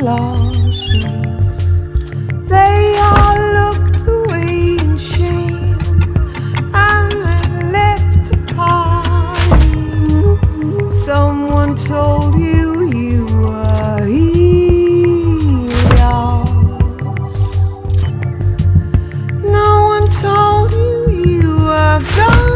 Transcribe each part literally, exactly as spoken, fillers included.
colossus. They all looked away in shame and then left a party. Someone told you you were Helios. No one told you you were gone.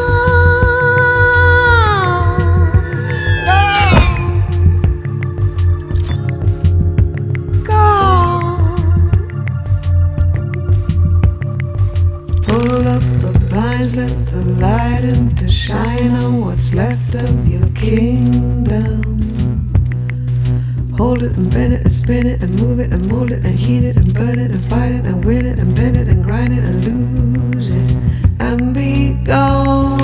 Let the light in to shine on what's left of your kingdom. Hold it and bend it and spin it and move it and mold it and heat it and burn it and fight it and win it and bend it and grind it and lose it and be gone.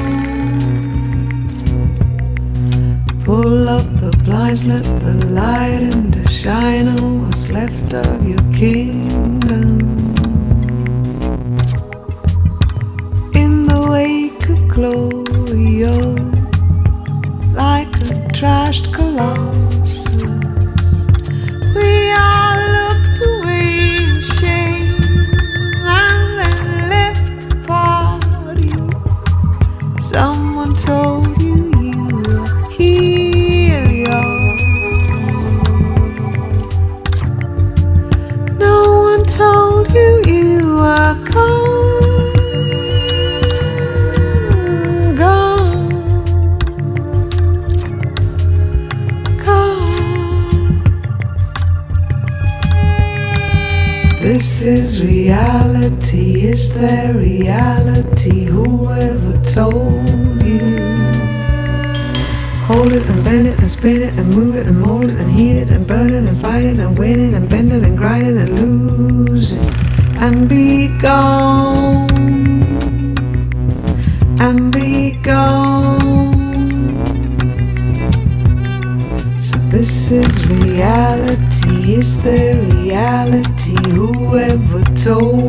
Pull up the blinds, let the light in to shine on what's left of your kingdom. Glory, oh, like a trashed colossus, we all looked away in shame and then left a party. Someone told you you were Helios. No one told you you were gone. This is reality, is there reality? Whoever told you? Hold it and bend it and spin it and move it and mold it and heat it and burn it and fight it and win it and bend it and grind it and lose it and be gone and be gone. So this is reality, is there reality? Whoever told